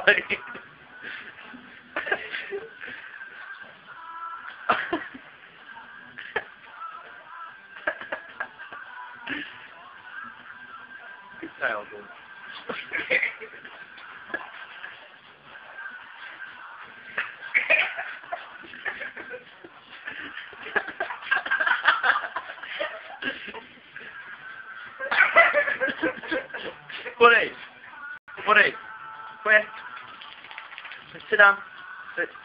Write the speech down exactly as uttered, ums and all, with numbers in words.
funny. Good tail, dude. Buddy, buddy, quick, sit down, sit.